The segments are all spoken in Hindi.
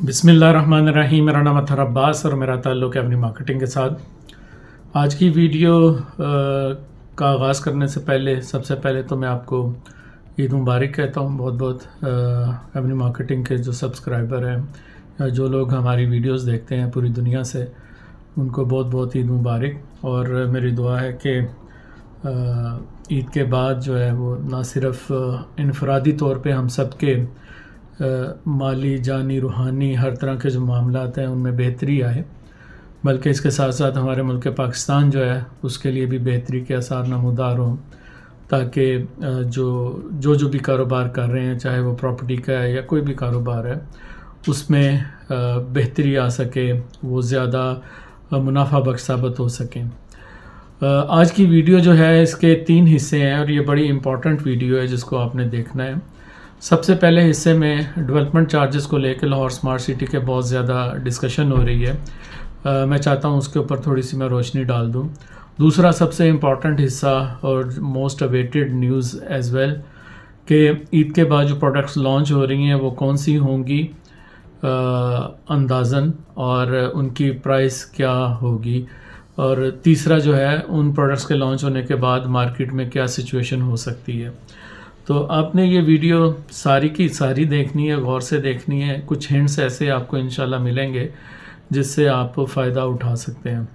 बिस्मिल्लाहिर्रहमानिर्रहीम। मेरा नाम अतहर अब्बास और मेरा ताल्लुक़ है अपनी मार्केटिंग के साथ। आज की वीडियो का आगाज़ करने से पहले सबसे पहले तो मैं आपको ईद मुबारक कहता हूँ। बहुत बहुत अपनी मार्केटिंग के जो सब्सक्राइबर हैं या जो लोग हमारी वीडियोस देखते हैं पूरी दुनिया से, उनको बहुत बहुत ईद मुबारक। और मेरी दुआ है कि ईद के बाद जो है वो ना सिर्फ़ इनफरादी तौर पे हम सब के माली, जानी, रूहानी हर तरह के जो मामलात हैं उनमें बेहतरी आए, बल्कि इसके साथ साथ हमारे मुल्क पाकिस्तान जो है उसके लिए भी बेहतरी के आसार नमूदार हों, ताकि जो भी कारोबार कर रहे हैं, चाहे वो प्रॉपर्टी का है या कोई भी कारोबार है, उसमें बेहतरी आ सके, वो ज़्यादा मुनाफा बख्श साबित हो सकें। आज की वीडियो जो है इसके 3 हिस्से हैं और ये बड़ी इम्पॉर्टेंट वीडियो है जिसको आपने देखना है। सबसे पहले हिस्से में डेवलपमेंट चार्जेस को लेकर लाहौर स्मार्ट सिटी के बहुत ज़्यादा डिस्कशन हो रही है। मैं चाहता हूँ उसके ऊपर थोड़ी सी मैं रोशनी डाल दूँ। दूसरा सबसे इम्पॉर्टेंट हिस्सा और most awaited news as well कि ईद के बाद जो प्रोडक्ट्स लॉन्च हो रही हैं वो कौन सी होंगी अंदाज़न, और उनकी प्राइस क्या होगी, और तीसरा जो है उन प्रोडक्ट्स के लॉन्च होने के बाद मार्केट में क्या सिचुएशन हो सकती है। तो आपने ये वीडियो सारी की सारी देखनी है, गौर से देखनी है। कुछ हिंट्स ऐसे आपको इंशाल्लाह मिलेंगे जिससे आप फ़ायदा उठा सकते हैं।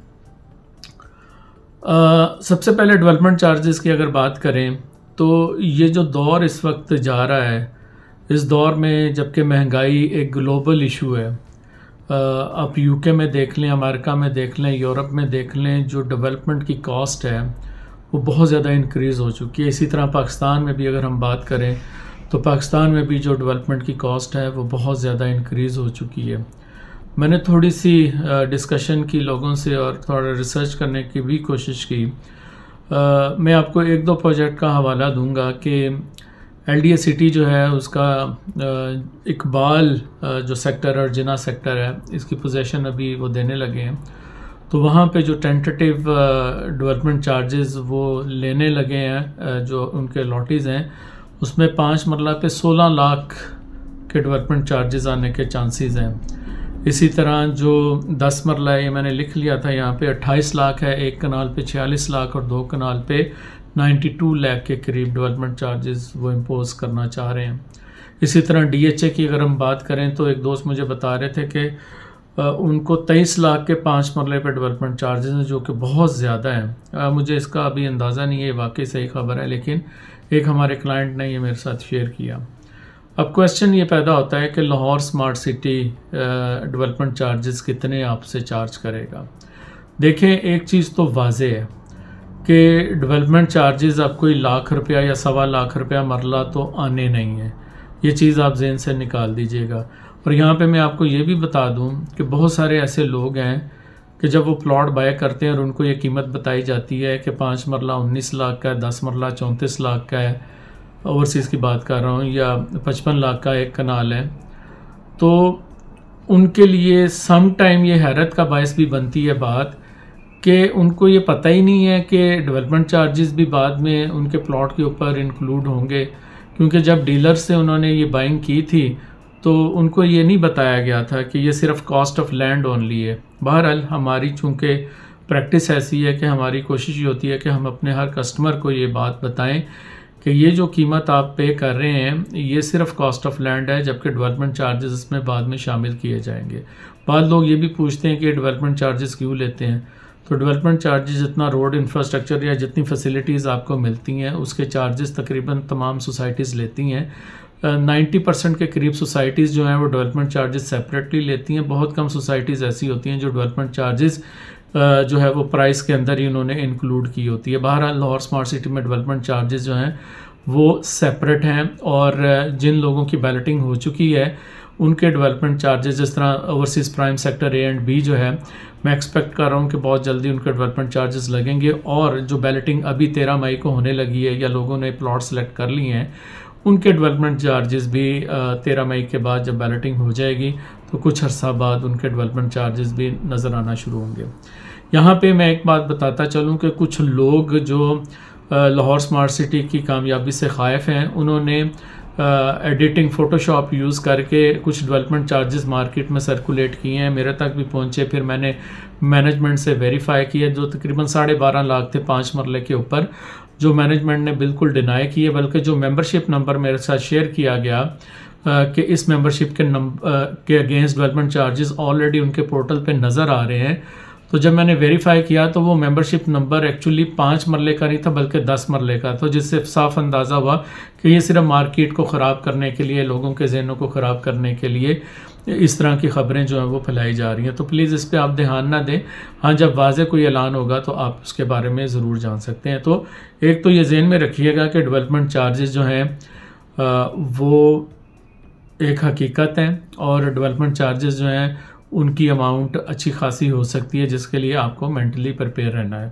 सबसे पहले डेवलपमेंट चार्जेस की अगर बात करें तो ये जो दौर इस वक्त जा रहा है, इस दौर में जबकि महंगाई एक ग्लोबल इशू है, आप यूके में देख लें, अमेरिका में देख लें, यूरोप में देख लें, जो डेवलपमेंट की कॉस्ट है वो बहुत ज़्यादा इंक्रीज़ हो चुकी है। इसी तरह पाकिस्तान में भी अगर हम बात करें तो पाकिस्तान में भी जो डेवलपमेंट की कॉस्ट है वो बहुत ज़्यादा इंक्रीज़ हो चुकी है। मैंने थोड़ी सी डिस्कशन की लोगों से और थोड़ा रिसर्च करने की भी कोशिश की। मैं आपको 1-2 प्रोजेक्ट का हवाला दूंगा कि LDA सिटी जो है उसका इकबाल जो सेक्टर और जिना सेक्टर है, इसकी पोजीशन अभी वो देने लगे हैं। तो वहाँ पे जो टेंटेटिव डेवलपमेंट चार्जेस वो लेने लगे हैं, जो उनके लॉटीज़ हैं उसमें 5 मरला पे 16 लाख के डेवलपमेंट चार्जेस आने के चांसेस हैं। इसी तरह जो 10 मरला है, ये मैंने लिख लिया था यहाँ पे, 28 लाख है, 1 कनाल पे 46 लाख और 2 कनाल पे 92 लाख के करीब डेवलपमेंट चार्जेस वो इम्पोज करना चाह रहे हैं। इसी तरह DHA की अगर हम बात करें तो एक दोस्त मुझे बता रहे थे कि उनको 23 लाख के 5 मरले पे डेवलपमेंट चार्जेस हैं, जो कि बहुत ज़्यादा हैं। मुझे इसका अभी अंदाज़ा नहीं है, वाकई सही खबर है, लेकिन एक हमारे क्लाइंट ने ये मेरे साथ शेयर किया। अब क्वेश्चन ये पैदा होता है कि Lahore smart city development charges कितने आपसे चार्ज करेगा। देखें, एक चीज़ तो वाज़े है कि डेवलपमेंट चार्जेस आप कोई लाख रुपया या 1.25 लाख रुपया मरला तो आने नहीं है, ये चीज़ आप जहन से निकाल दीजिएगा। और यहाँ पे मैं आपको ये भी बता दूँ कि बहुत सारे ऐसे लोग हैं कि जब वो प्लॉट बाय करते हैं और उनको ये कीमत बताई जाती है कि 5 मरला 19 लाख का है, 10 मरला 34 लाख का है, ओवरसीज़ की बात कर रहा हूँ, या 55 लाख का 1 कनाल है, तो उनके लिए सम टाइम ये हैरत का बायस भी बनती है बात कि उनको ये पता ही नहीं है कि डेवलपमेंट चार्जेस भी बाद में उनके प्लॉट के ऊपर इंक्लूड होंगे। क्योंकि जब डीलर से उन्होंने ये बाइंग की थी तो उनको ये नहीं बताया गया था कि ये सिर्फ कॉस्ट ऑफ लैंड ओनली है। बहरहाल हमारी चूँकि प्रैक्टिस ऐसी है कि हमारी कोशिश ये होती है कि हम अपने हर कस्टमर को ये बात बताएं कि ये जो कीमत आप पे कर रहे हैं ये सिर्फ कॉस्ट ऑफ लैंड है, जबकि डेवलपमेंट चार्जेस इसमें बाद में शामिल किए जाएंगे। बाद लोग ये भी पूछते हैं कि डेवलपमेंट चार्जेस क्यों लेते हैं। तो डेवलपमेंट चार्जेस जितना रोड इंफ्रास्ट्रक्चर या जितनी फैसिलिटीज़ आपको मिलती हैं उसके चार्जेस तकरीबन तमाम सोसाइटीज़ लेती हैं। 90% के करीब सोसाइटीज़ जो हैं वो डेवलपमेंट चार्जेस सेपरेटली लेती हैं। बहुत कम सोसाइटीज़ ऐसी होती हैं जो डेवलपमेंट चार्जेस जो है वो प्राइस के अंदर ही उन्होंने इंक्लूड की होती है। बहरहाल लाहौर स्मार्ट सिटी में डेवलपमेंट चार्जेस जो हैं वो सेपरेट हैं, और जिन लोगों की बैलेटिंग हो चुकी है उनके डेवलपमेंट चार्जेस, जिस तरह overseas prime sector A and B जो है, मैं एक्सपेक्ट कर रहा हूँ कि बहुत जल्दी उनके डेवलपमेंट चार्जेस लगेंगे। और जो बैलेटिंग अभी 13 मई को होने लगी है या लोगों ने प्लॉट सेलेक्ट कर लिए हैं, उनके डेवलपमेंट चार्जेस भी 13 मई के बाद जब बैलेटिंग हो जाएगी तो कुछ अर्सा बाद उनके डेवलपमेंट चार्जेस भी नज़र आना शुरू होंगे। यहाँ पे मैं एक बात बताता चलूँ कि कुछ लोग जो लाहौर स्मार्ट सिटी की कामयाबी से ख़ाइफ़ हैं, उन्होंने एडिटिंग फ़ोटोशॉप यूज़ करके कुछ डेवलपमेंट चार्जेस मार्केट में सर्कुलेट किए हैं, मेरे तक भी पहुँचे। फिर मैंने मैनेजमेंट से वेरीफाई किया, जो तकरीबन 12.5 लाख थे 5 मरले के ऊपर, जो मैनेजमेंट ने बिल्कुल डिनाई किए। बल्कि जो मेंबरशिप नंबर मेरे साथ शेयर किया गया कि इस मेंबरशिप के अगेंस्ट डेवलपमेंट चार्जेस ऑलरेडी उनके पोर्टल पे नज़र आ रहे हैं, तो जब मैंने वेरीफाई किया तो वो मेंबरशिप नंबर एक्चुअली 5 मरले का नहीं था बल्कि 10 मरले का। तो जिससे साफ अंदाज़ा हुआ कि ये सिर्फ मार्केट को ख़राब करने के लिए, लोगों के जहनों को ख़राब करने के लिए इस तरह की ख़बरें जो हैं वो फैलाई जा रही हैं। तो प्लीज़ इस पर आप ध्यान ना दें। हाँ, जब वाज़े कोई ऐलान होगा तो आप उसके बारे में ज़रूर जान सकते हैं। तो एक तो ये जहन में रखिएगा कि डेवलपमेंट चार्जेस जो हैं वो एक हकीकत है, और डेवलपमेंट चार्जेस जो हैं उनकी अमाउंट अच्छी खासी हो सकती है, जिसके लिए आपको मेंटली प्रिपेयर रहना है।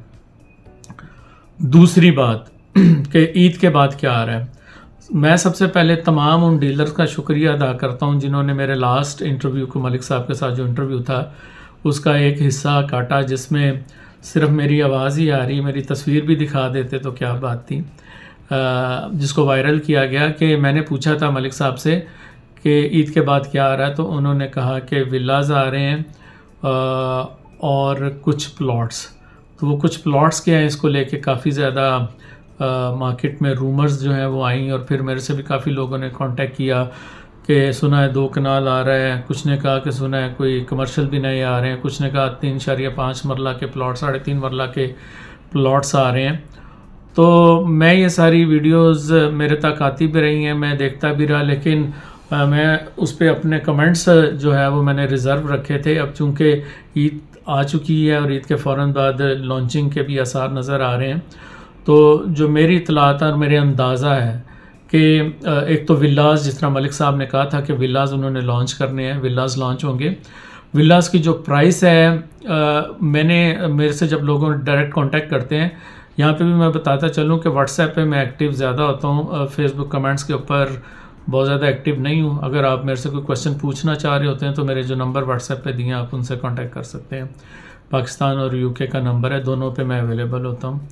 दूसरी बात कि ईद के बाद क्या आ रहा है। मैं सबसे पहले तमाम उन डीलर्स का शुक्रिया अदा करता हूं जिन्होंने मेरे लास्ट इंटरव्यू को, मलिक साहब के साथ जो इंटरव्यू था उसका एक हिस्सा काटा, जिसमें सिर्फ मेरी आवाज़ ही आ रही, मेरी तस्वीर भी दिखा देते तो क्या बात थी। जिसको वायरल किया गया कि मैंने पूछा था मलिक साहब से कि ईद के बाद क्या आ रहा है, तो उन्होंने कहा कि विलाज आ रहे हैं और कुछ प्लॉट्स। तो वो कुछ प्लॉट्स क्या हैं, इसको लेके काफ़ी ज़्यादा मार्केट में रूमर्स जो हैं वो आई, और फिर मेरे से भी काफ़ी लोगों ने कांटेक्ट किया कि सुना है 2 कनाल आ रहा है, कुछ ने कहा कि सुना है कोई कमर्शियल भी नए आ रहे हैं, कुछ ने कहा 3.5 मरला के प्लॉट, 3.5 मरला के प्लॉट्स आ रहे हैं। तो मैं ये सारी वीडियोस मेरे तक आती भी रही हैं, मैं देखता भी रहा, लेकिन मैं उस पर अपने कमेंट्स जो है वो मैंने रिज़र्व रखे थे। अब चूँकि ईद आ चुकी है और ईद के फ़ौरन बाद लॉन्चिंग के भी आसार नज़र आ रहे हैं, तो जो मेरी इतलात और मेरे अंदाज़ा है कि एक तो विलाज, जिस तरह मलिक साहब ने कहा था कि विलाज उन्होंने लॉन्च करने हैं, विलाज लॉन्च होंगे। विलाज की जो प्राइस है, मेरे से जब लोगों डायरेक्ट कांटेक्ट करते हैं, यहाँ पे भी मैं बताता चलूँ कि व्हाट्सएप पे मैं एक्टिव ज़्यादा होता हूँ, फेसबुक कमेंट्स के ऊपर बहुत ज़्यादा एक्टिव नहीं हूँ। अगर आप मेरे से कोई क्वेश्चन पूछना चाह रहे होते हैं तो मेरे जो नंबर व्हाट्सएप पे दिए आप उनसे कांटेक्ट कर सकते हैं। पाकिस्तान और यूके का नंबर है, दोनों पे मैं अवेलेबल होता हूँ।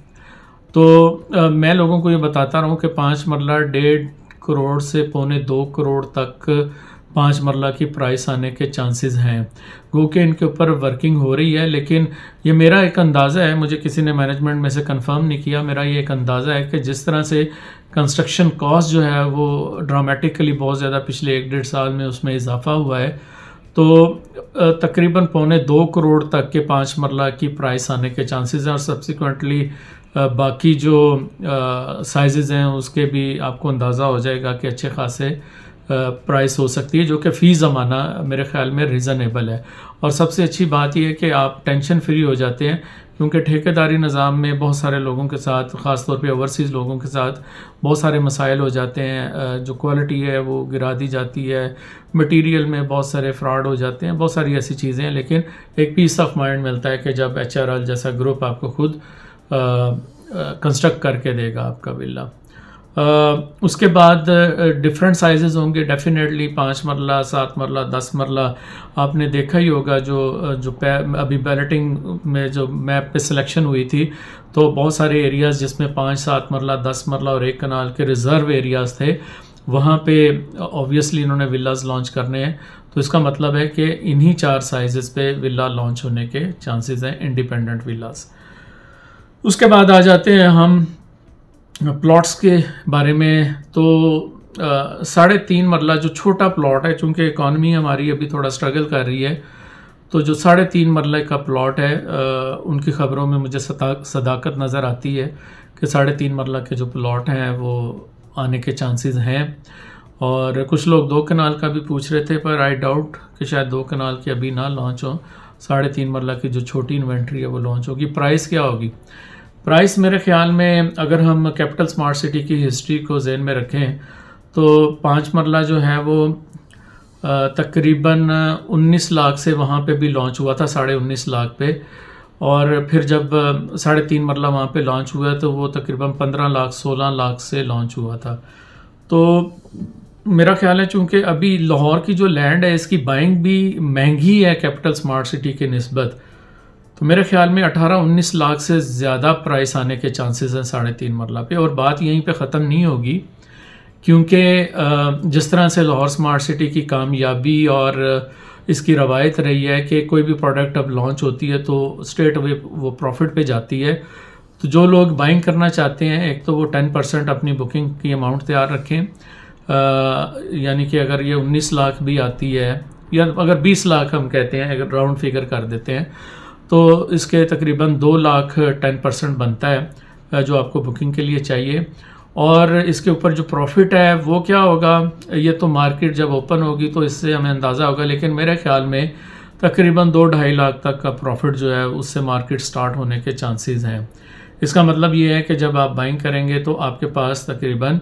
तो मैं लोगों को ये बताता रहा हूँ कि 5 मरला 1.5 करोड़ से 1.25 करोड़ तक 5 मरला की प्राइस आने के चांसेस हैं। गो कि इनके ऊपर वर्किंग हो रही है, लेकिन ये मेरा एक अंदाज़ा है, मुझे किसी ने मैनेजमेंट में से कंफर्म नहीं किया। मेरा ये एक अंदाज़ा है कि जिस तरह से कंस्ट्रक्शन कॉस्ट जो है वो ड्रामेटिकली बहुत ज़्यादा पिछले 1-1.5 साल में उसमें इजाफा हुआ है, तो तकरीबन 1.25 करोड़ तक के 5 मरला की प्राइस आने के चांसेस हैं। और सब्सिक्वेंटली बाकी जो साइजेज़ हैं उसके भी आपको अंदाज़ा हो जाएगा कि अच्छे खासे प्राइस हो सकती है, जो कि फ़ी ज़माना मेरे ख़्याल में रीज़नेबल है। और सबसे अच्छी बात यह है कि आप टेंशन फ्री हो जाते हैं, क्योंकि ठेकेदारी निज़ाम में बहुत सारे लोगों के साथ, ख़ास तौर पे ओवरसीज़ लोगों के साथ बहुत सारे मसाइल हो जाते हैं। जो क्वालिटी है वो गिरा दी जाती है, मटेरियल में बहुत सारे फ्रॉड हो जाते हैं, बहुत सारी ऐसी चीज़ें हैं। लेकिन एक पीस ऑफ माइंड मिलता है कि जब HRL जैसा ग्रुप आपको खुद कंस्ट्रक्ट करके देगा आपका विला। उसके बाद डिफरेंट साइजेस होंगे डेफिनेटली, 5 मरला, 7 मरला, 10 मरला। आपने देखा ही होगा जो अभी बैलेटिंग में जो मैप पे सिलेक्शन हुई थी, तो बहुत सारे एरियाज़ जिसमें 5, 7 मरला, 10 मरला और 1 कनाल के रिज़र्व एरियाज़ थे, वहाँ पे ऑब्वियसली इन्होंने विलाज लॉन्च करने हैं। तो इसका मतलब है कि इन्हीं 4 साइजेस पे विला लॉन्च होने के चांसेस हैं, इंडिपेंडेंट विलाज। उसके बाद आ जाते हैं हम प्लॉट्स के बारे में। तो 3.5 मरला जो छोटा प्लॉट है, चूँकि इकॉनमी हमारी अभी थोड़ा स्ट्रगल कर रही है, तो जो 3.5 मरले का प्लॉट है उनकी ख़बरों में मुझे सदाकत नज़र आती है कि 3.5 मरला के जो प्लॉट हैं वो आने के चांसेस हैं। और कुछ लोग 2 कनाल का भी पूछ रहे थे, पर आई डाउट कि शायद 2 कनाल की अभी ना लॉन्च हो। 3.5 मरला की जो छोटी इन्वेंट्री है वो लॉन्च होगी। प्राइस क्या होगी? प्राइस मेरे ख़्याल में अगर हम कैपिटल स्मार्ट सिटी की हिस्ट्री को ज़हन में रखें तो 5 मरला जो है वो तकरीबन 19 लाख से वहाँ पे भी लॉन्च हुआ था, 19.5 लाख पे। और फिर जब 3.5 मरला वहाँ पे लॉन्च हुआ तो वो तकरीबन 15 लाख 16 लाख से लॉन्च हुआ था। तो मेरा ख्याल है चूँकि अभी लाहौर की जो लैंड है इसकी बाइंग भी महंगी है कैपिटल स्मार्ट सिटी के निस्बत, तो मेरे ख्याल में 18-19 लाख से ज़्यादा प्राइस आने के चांसेस हैं 3.5 मरला पे। और बात यहीं पे ख़त्म नहीं होगी क्योंकि जिस तरह से लाहौर स्मार्ट सिटी की कामयाबी और इसकी रवायत रही है कि कोई भी प्रोडक्ट अब लॉन्च होती है तो स्ट्रेट अवे वो प्रॉफिट पे जाती है। तो जो लोग बाइंग करना चाहते हैं, एक तो वो 10% अपनी बुकिंग की अमाउंट तैयार रखें, यानी कि अगर ये 19 लाख भी आती है या अगर 20 लाख हम कहते हैं, अगर राउंड फिगर कर देते हैं, तो इसके तकरीबन 2 लाख 10% बनता है जो आपको बुकिंग के लिए चाहिए। और इसके ऊपर जो प्रॉफिट है वो क्या होगा, ये तो मार्केट जब ओपन होगी तो इससे हमें अंदाज़ा होगा, लेकिन मेरे ख्याल में तकरीबन 2-2.5 लाख तक का प्रॉफिट जो है उससे मार्केट स्टार्ट होने के चांसेस हैं। इसका मतलब ये है कि जब आप बाइंग करेंगे तो आपके पास तकरीबन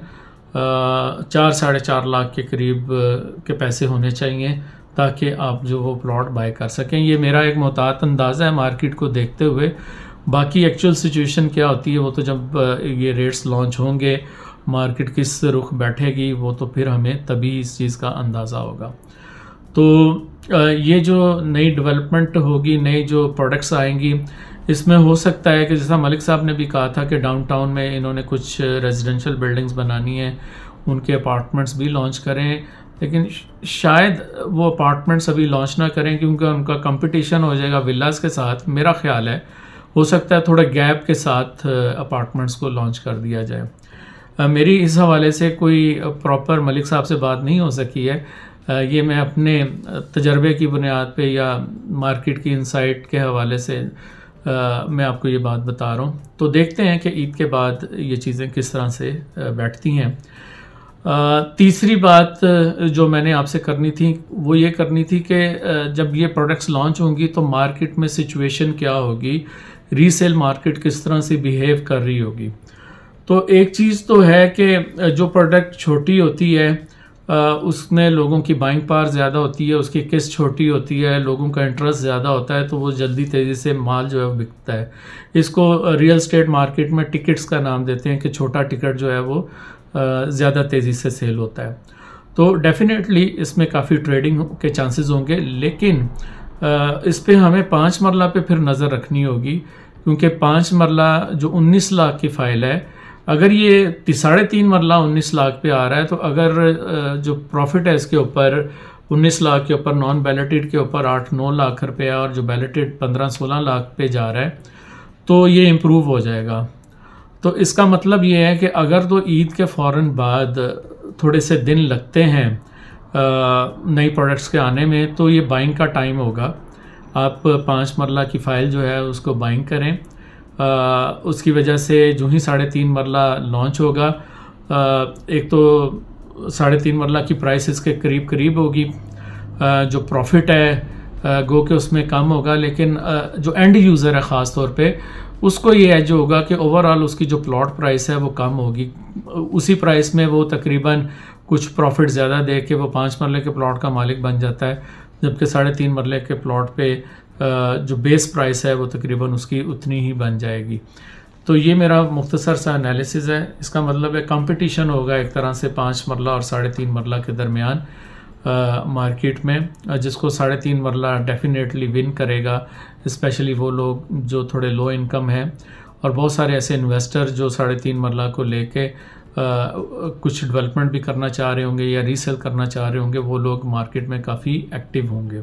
4-4.5 लाख के करीब के पैसे होने चाहिए ताकि आप जो वो प्लॉट बाय कर सकें। ये मेरा एक मुहतात अंदाज़ा है मार्केट को देखते हुए। बाकी एक्चुअल सिचुएशन क्या होती है वो तो जब ये रेट्स लॉन्च होंगे, मार्केट किस रुख बैठेगी, वो तो फिर हमें तभी इस चीज़ का अंदाज़ा होगा। तो ये जो नई डेवलपमेंट होगी, नई जो प्रोडक्ट्स आएंगी, इसमें हो सकता है कि जैसा मलिक साहब ने भी कहा था कि डाउनटाउन में इन्होंने कुछ रेजिडेंशियल बिल्डिंग्स बनानी है, उनके अपार्टमेंट्स भी लॉन्च करें, लेकिन शायद वो अपार्टमेंट्स अभी लॉन्च ना करें क्योंकि उनका कंपटीशन हो जाएगा विलास के साथ। मेरा ख्याल है हो सकता है थोड़ा गैप के साथ अपार्टमेंट्स को लॉन्च कर दिया जाए। मेरी इस हवाले से कोई प्रॉपर मलिक साहब से बात नहीं हो सकी है, ये मैं अपने तजर्बे की बुनियाद पे या मार्केट की इनसाइट के हवाले से मैं आपको ये बात बता रहा हूँ। तो देखते हैं कि ईद के बाद ये चीज़ें किस तरह से बैठती हैं। तीसरी बात जो मैंने आपसे करनी थी वो ये करनी थी कि जब ये प्रोडक्ट्स लॉन्च होंगी तो मार्केट में सिचुएशन क्या होगी, रीसेल मार्केट किस तरह से बिहेव कर रही होगी। तो एक चीज़ तो है कि जो प्रोडक्ट छोटी होती है उसमें लोगों की बाइंग पावर ज़्यादा होती है, उसकी किस्त छोटी होती है, लोगों का इंटरेस्ट ज़्यादा होता है, तो वो जल्दी तेज़ी से माल जो है वो बिकता है। इसको रियल स्टेट मार्केट में टिकट्स का नाम देते हैं कि छोटा टिकट जो है वो ज़्यादा तेज़ी से सेल होता है। तो डेफिनेटली इसमें काफ़ी ट्रेडिंग के चांसेस होंगे, लेकिन इस पे हमें 5 मरला पे फिर नज़र रखनी होगी, क्योंकि 5 मरला जो 19 लाख की फ़ाइल है, अगर ये 3.5 मरला 19 लाख पे आ रहा है, तो अगर जो प्रॉफिट है इसके ऊपर 19 लाख के ऊपर, नॉन बैलेटेड के ऊपर 8-9 लाख रुपया और जो बैलेटेड 15-16 लाख पे जा रहा है, तो ये इम्प्रूव हो जाएगा। तो इसका मतलब ये है कि अगर तो ईद के फ़ौरन बाद थोड़े से दिन लगते हैं नई प्रोडक्ट्स के आने में, तो ये बाइंग का टाइम होगा। आप 5 मरला की फ़ाइल जो है उसको बाइंग करें। उसकी वजह से जो ही 3.5 मरला लॉन्च होगा, एक तो 3.5 मरला की प्राइस इसके करीब करीब होगी, जो प्रॉफिट है गो के उसमें कम होगा, लेकिन जो एंड यूज़र है ख़ास तौर पे उसको ये एज होगा कि ओवरऑल उसकी जो प्लॉट प्राइस है वो कम होगी। उसी प्राइस में वो तकरीबन कुछ प्रॉफिट ज़्यादा दे के वो 5 मरले के प्लॉट का मालिक बन जाता है, जबकि 3.5 मरले के प्लॉट पे जो बेस प्राइस है वो तकरीबन उसकी उतनी ही बन जाएगी। तो ये मेरा मुख्तसर सा एनालिसिस है। इसका मतलब है कंपटीशन होगा एक तरह से 5 मरला और 3.5 मरला के दरमियान मार्केट में, जिसको 3.5 मरला डेफिनेटली विन करेगा, स्पेशली वो लोग जो थोड़े लो इनकम हैं, और बहुत सारे ऐसे इन्वेस्टर जो 3.5 मरला को लेके कुछ डेवलपमेंट भी करना चाह रहे होंगे या रीसेल करना चाह रहे होंगे, वो लोग मार्केट में काफ़ी एक्टिव होंगे।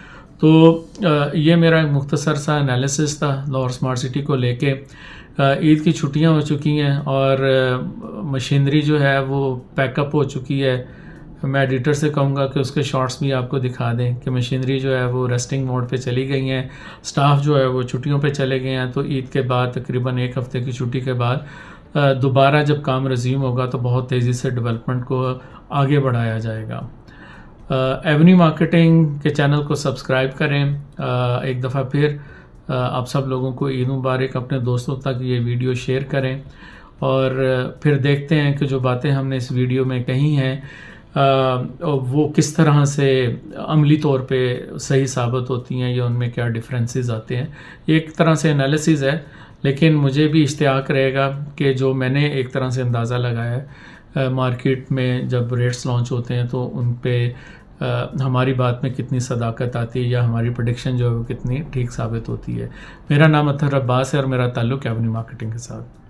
तो ये मेरा एक मुख्तसर सा एनालिसिस था लाहौर स्मार्ट सिटी को लेके। ईद की छुट्टियां हो चुकी हैं और मशीनरी जो है वो पैकअप हो चुकी है। मैं एडिटर से कहूँगा कि उसके शॉट्स भी आपको दिखा दें कि मशीनरी जो है वो रेस्टिंग मोड पे चली गई हैं, स्टाफ जो है वो छुट्टियों पे चले गए हैं। तो ईद के बाद तकरीबन 1 हफ़्ते की छुट्टी के बाद दोबारा जब काम रिज्यूम होगा तो बहुत तेज़ी से डेवलपमेंट को आगे बढ़ाया जाएगा। एवेन्यू मार्केटिंग के चैनल को सब्सक्राइब करें। एक दफ़ा फिर आप सब लोगों को ईद मुबारक। अपने दोस्तों तक ये वीडियो शेयर करें और फिर देखते हैं कि जो बातें हमने इस वीडियो में कही हैं वो किस तरह से अमली तौर पे सही साबित होती हैं या उनमें क्या डिफरेंसेस आते हैं। एक तरह से एनालिसिस है, लेकिन मुझे भी इश्तियाक रहेगा कि जो मैंने एक तरह से अंदाज़ा लगाया है मार्केट में जब रेट्स लॉन्च होते हैं तो उन पे हमारी बात में कितनी सदाकत आती है या हमारी प्रेडिक्शन जो है वो कितनी ठीक साबित होती है। मेरा नाम अतहर अब्बास है और मेरा ताल्लुक़ एवेन्यू मार्केटिंग के साथ।